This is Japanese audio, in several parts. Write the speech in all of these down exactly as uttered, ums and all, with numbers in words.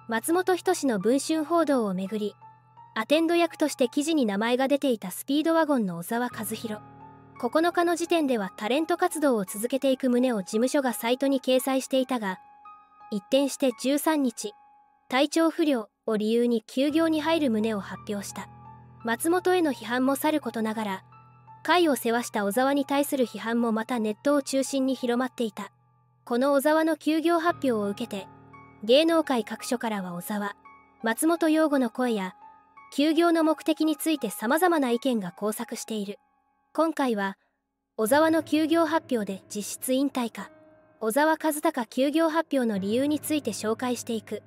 松本人志の文春報道をめぐり、アテンド役として記事に名前が出ていたスピードワゴンの小沢和弘。ここのかの時点ではタレント活動を続けていく旨を事務所がサイトに掲載していたが、一転してじゅうさんにち、体調不良を理由に休業に入る旨を発表した。松本への批判もさることながら、会を世話した小沢に対する批判もまたネットを中心に広まっていた。この小沢の休業発表を受けて、芸能界各所からは小沢、松本擁護の声や、休業の目的について様々な意見が交錯している。今回は、小沢の休業発表で実質引退か、小沢和孝休業発表の理由について紹介していく。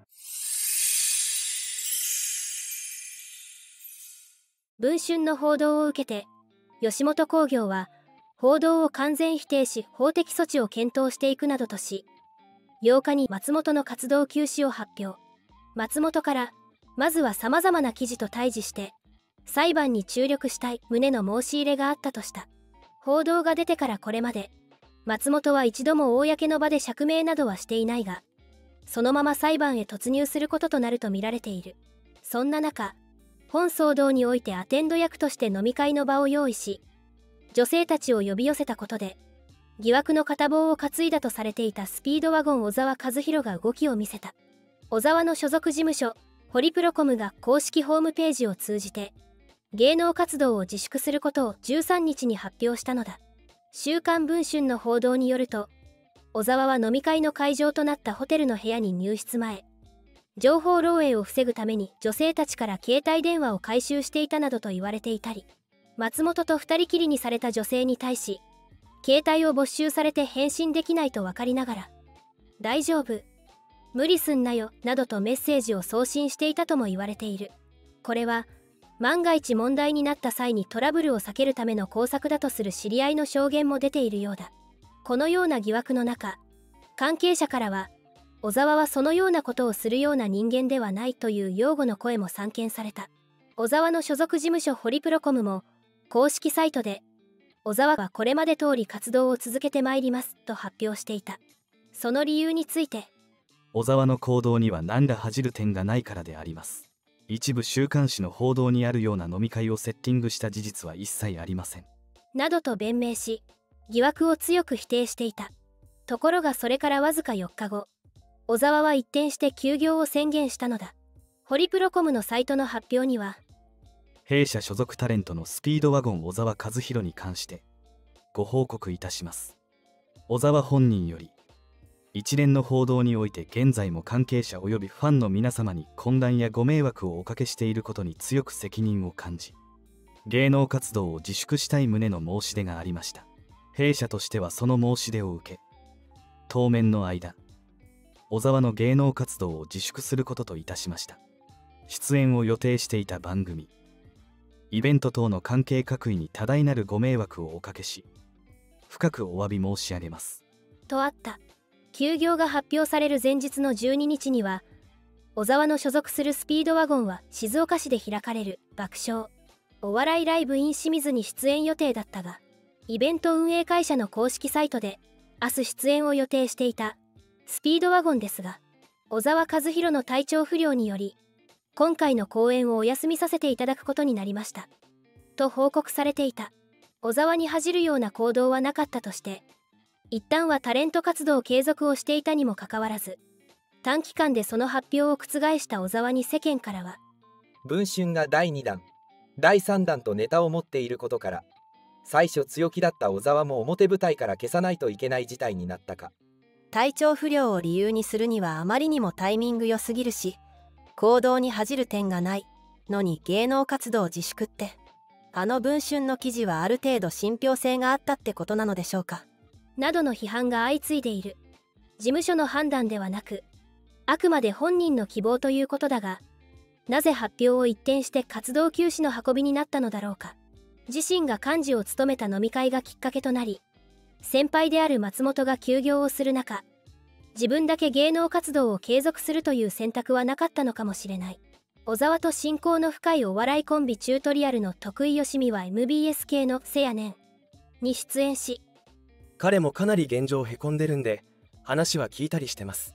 文春の報道を受けて、吉本興業は、報道を完全否定し法的措置を検討していくなどとし、ようかに松本の活動休止を発表。松本から、まずは様々な記事と対峙して、裁判に注力したい旨の申し入れがあったとした。報道が出てからこれまで、松本は一度も公の場で釈明などはしていないが、そのまま裁判へ突入することとなると見られている。そんな中、本騒動においてアテンド役として飲み会の場を用意し、女性たちを呼び寄せたことで、疑惑の片棒を担いだとされていたスピードワゴン小沢和弘が動きを見せた。小沢の所属事務所、ホリプロコムが公式ホームページを通じて、芸能活動を自粛することをじゅうさんにちに発表したのだ。週刊文春の報道によると、小沢は飲み会の会場となったホテルの部屋に入室前、情報漏洩を防ぐために女性たちから携帯電話を回収していたなどと言われていたり、松本と二人きりにされた女性に対し、携帯を没収されて返信できないと分かりながら、大丈夫、無理すんなよなどとメッセージを送信していたとも言われている。これは、万が一問題になった際にトラブルを避けるための工作だとする知り合いの証言も出ているようだ。このような疑惑の中、関係者からは、小沢はそのようなことをするような人間ではないという擁護の声も散見された。小沢の所属事務所ホリプロコムも、公式サイトで、小沢はこれまで通り活動を続けてまいりますと発表していた。その理由について、 小沢の行動には何ら恥じる点がないからであります。一部週刊誌の報道にあるような飲み会をセッティングした事実は一切ありません。 などと弁明し、疑惑を強く否定していた。ところがそれからわずかよっかご、小沢は一転して休業を宣言したのだ。ホリプロコムのサイトの発表には、 弊社所属タレントのスピードワゴン小沢和弘に関してご報告いたします。小沢本人より一連の報道において現在も関係者及びファンの皆様に混乱やご迷惑をおかけしていることに強く責任を感じ、芸能活動を自粛したい旨の申し出がありました。弊社としてはその申し出を受け、当面の間小沢の芸能活動を自粛することといたしました。出演を予定していた番組、イベント等の関係各位に多大なるご迷惑をおかけし、深くお詫び申し上げます。 とあった。休業が発表される前日のじゅうににちには、小沢の所属するスピードワゴンは静岡市で開かれる爆笑お笑いライブ in 清水に出演予定だったが、イベント運営会社の公式サイトで明日出演を予定していたスピードワゴンですが、小沢和弘の体調不良により、今回の公演をお休みさせていただくことになりました。と報告されていた。小沢に恥じるような行動はなかったとして、一旦はタレント活動継続をしていたにもかかわらず、短期間でその発表を覆した小沢に世間からは、 文春がだいにだん、だいさんだんとネタを持っていることから、最初強気だった小沢も表舞台から消さないといけない事態になったか。 体調不良を理由にするにはあまりにもタイミング良すぎるし、行動に恥じる点がないのに芸能活動自粛って、あの文春の記事はある程度信憑性があったってことなのでしょうか。 などの批判が相次いでいる。事務所の判断ではなく、あくまで本人の希望ということだが、なぜ発表を一転して活動休止の運びになったのだろうか。自身が幹事を務めた飲み会がきっかけとなり、先輩である松本が休業をする中、自分だけ芸能活動を継続するという選択はなかったのかもしれない。小沢と親交の深いお笑いコンビチュートリアルの徳井義美は エムビーエス 系のせやねんに出演し、 彼もかなり現状へこんでるんで話は聞いたりしてます。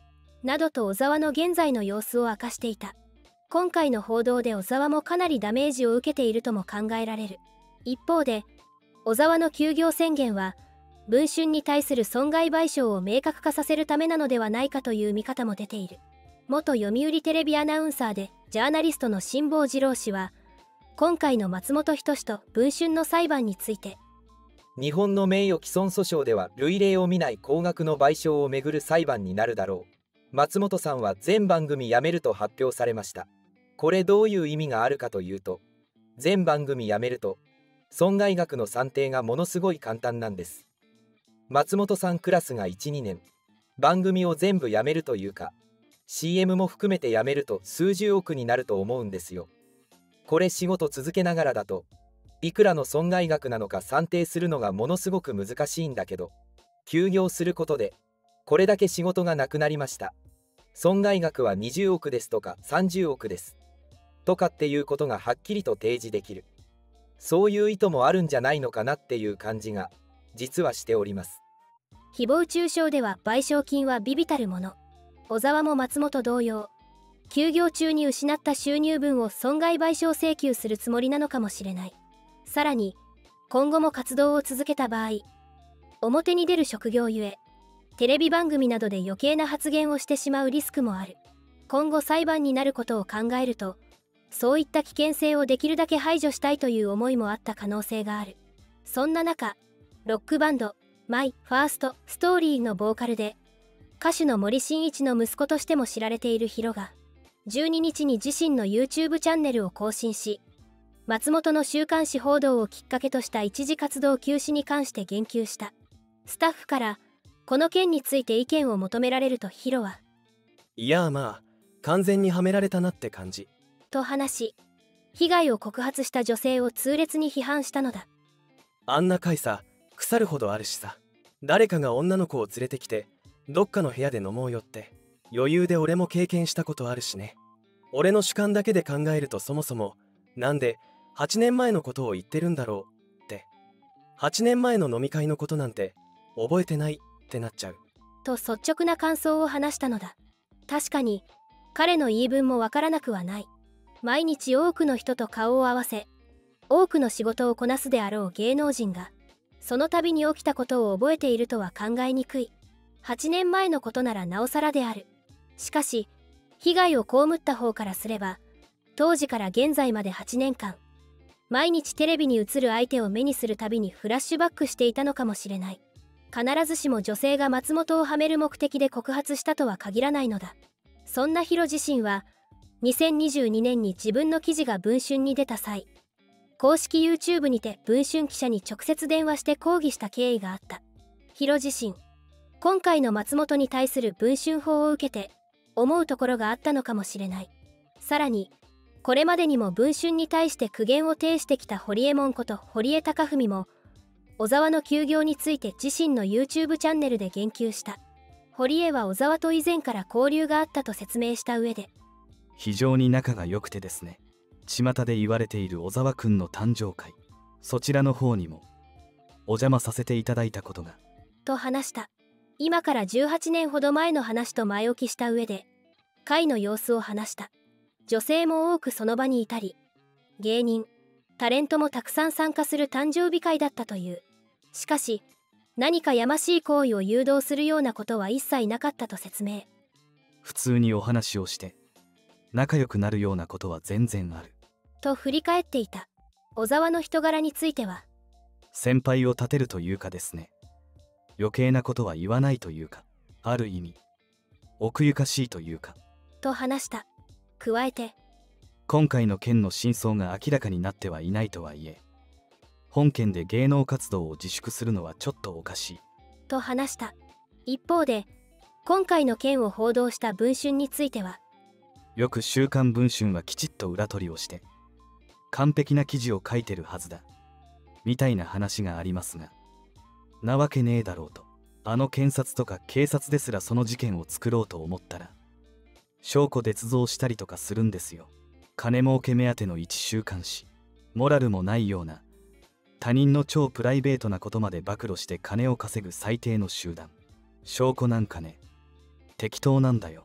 などと小沢の現在の様子を明かしていた。今回の報道で小沢もかなりダメージを受けているとも考えられる。一方で小沢の休業宣言は文春に対する損害賠償を明確化させるためなのではないかという見方も出ている。元読売テレビアナウンサーでジャーナリストの辛坊治郎氏は、今回の松本人志と文春の裁判について、 日本の名誉毀損訴訟では類例を見ない高額の賠償をめぐる裁判になるだろう。松本さんは全番組辞めると発表されました。これどういう意味があるかというと、全番組辞めると損害額の算定がものすごい簡単なんです。松本さんクラスがいち、にねん番組を全部辞めるというか シーエム も含めて辞めると数十億になると思うんですよ。これ仕事続けながらだといくらの損害額なのか算定するのがものすごく難しいんだけど、休業することでこれだけ仕事がなくなりました、損害額はにじゅうおくですとかさんじゅうおくですとかっていうことがはっきりと提示できる。そういう意図もあるんじゃないのかなっていう感じが実はしております。 誹謗中傷では賠償金は微々たるもの。小沢も松本同様、休業中に失った収入分を損害賠償請求するつもりなのかもしれない。さらに今後も活動を続けた場合、表に出る職業ゆえテレビ番組などで余計な発言をしてしまうリスクもある。今後裁判になることを考えると、そういった危険性をできるだけ排除したいという思いもあった可能性がある。そんな中、ロックバンドマイ・ファースト・ストーリーのボーカルで歌手の森進一の息子としても知られているヒロがじゅうににちに自身の YouTube チャンネルを更新し、松本の週刊誌報道をきっかけとした一時活動休止に関して言及した。スタッフからこの件について意見を求められるとヒロは、 いやまあ完全にはめられたなって感じと話し、被害を告発した女性を痛烈に批判したのだ。 あんな会さ腐るほどあるしさ、誰かが女の子を連れてきてどっかの部屋で飲もうよって余裕で俺も経験したことあるしね。俺の主観だけで考えるとそもそもなんではちねんまえのことを言ってるんだろうって、はちねんまえの飲み会のことなんて覚えてないってなっちゃうと率直な感想を話したのだ。確かに彼の言い分もわからなくはない。毎日多くの人と顔を合わせ多くの仕事をこなすであろう芸能人がその度に起きたことを覚えているとは考えにくい。はちねんまえのことならなおさらである。しかし被害を被った方からすれば、当時から現在まではちねんかん毎日テレビに映る相手を目にするたびにフラッシュバックしていたのかもしれない。必ずしも女性が松本をはめる目的で告発したとは限らないのだ。そんなヒロ自身はにせんにじゅうにねんに自分の記事が文春に出た際、公式 YouTube にて文春記者に直接電話して抗議した経緯があった。ヒロ自身、今回の松本に対する文春法を受けて思うところがあったのかもしれない。さらにこれまでにも文春に対して苦言を呈してきた堀江門こと堀江貴文も小沢の休業について自身の YouTube チャンネルで言及した。堀江は小沢と以前から交流があったと説明した上で、 非常に仲が良くてですね、巷で言われている小沢くんの誕生会、そちらの方にもお邪魔させていただいたことがと話した。今からじゅうはちねんほど前の話と前置きした上で会の様子を話した。女性も多くその場にいたり、芸人タレントもたくさん参加する誕生日会だったという。しかし何かやましい行為を誘導するようなことは一切なかったと説明。 普通にお話をして仲良くなるようなことは全然あると振り返っていた。小沢の人柄については、 先輩を立てるというかですね、余計なことは言わないというか、ある意味奥ゆかしいというかと話した。加えて、 今回の件の真相が明らかになってはいないとはいえ、本件で芸能活動を自粛するのはちょっとおかしいと話した。一方で今回の件を報道した文春については、 よく週刊文春はきちっと裏取りをして完璧な記事を書いてるはずだみたいな話がありますが、なわけねえだろうと。あの検察とか警察ですらその事件を作ろうと思ったら証拠捏造したりとかするんですよ。金儲け目当ての一週刊誌、モラルもないような他人の超プライベートなことまで暴露して金を稼ぐ最低の集団。証拠なんかね、適当なんだよ。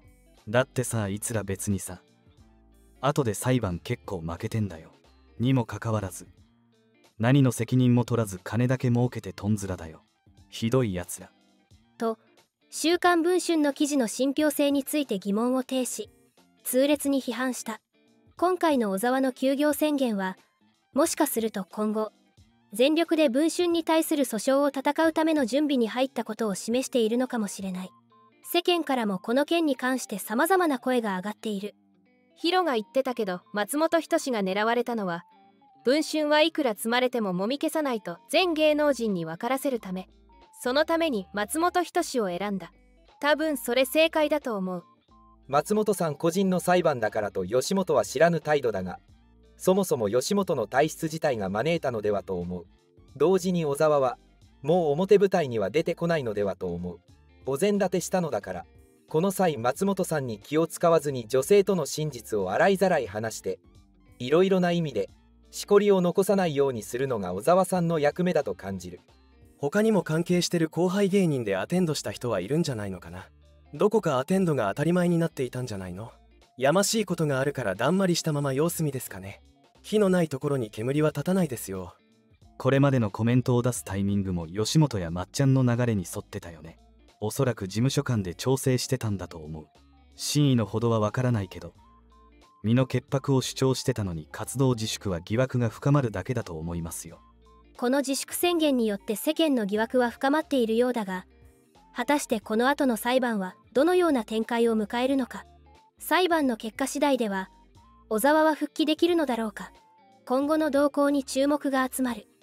だってさ、いつら別にさ、後で裁判結構負けてんだよ。にもかかわらず何の責任も取らず金だけ儲けてとんずらだよ。ひどいやつら。 と週刊文春の記事の信憑性について疑問を呈し、痛烈に批判した。今回の小沢の休業宣言は、もしかすると今後全力で文春に対する訴訟を戦うための準備に入ったことを示しているのかもしれない。世間からもこの件に関して様々な声が上がっている。 ヒロが言ってたけど、松本人志が狙われたのは、文春はいくら積まれてももみ消さないと全芸能人に分からせるため。そのために松本人志を選んだ。多分それ正解だと思う。 松本さん個人の裁判だからと吉本は知らぬ態度だが、そもそも吉本の体質自体が招いたのではと思う。同時に小沢はもう表舞台には出てこないのではと思う。お膳立てしたのだから、この際松本さんに気を使わずに女性との真実を洗いざらい話して、いろいろな意味でしこりを残さないようにするのが小沢さんの役目だと感じる。 他にも関係してる後輩芸人でアテンドした人はいるんじゃないのかな。どこかアテンドが当たり前になっていたんじゃないの。やましいことがあるからだんまりしたまま様子見ですかね。火のないところに煙は立たないですよ。 これまでのコメントを出すタイミングも吉本やまっちゃんの流れに沿ってたよね。おそらく事務所間で調整してたんだと思う。真意のほどはわからないけど、身の潔白を主張してたのに活動自粛は疑惑が深まるだけだと思いますよ。 この自粛宣言によって世間の疑惑は深まっているようだが、果たしてこの後の裁判はどのような展開を迎えるのか。裁判の結果次第では小沢は復帰できるのだろうか。今後の動向に注目が集まる。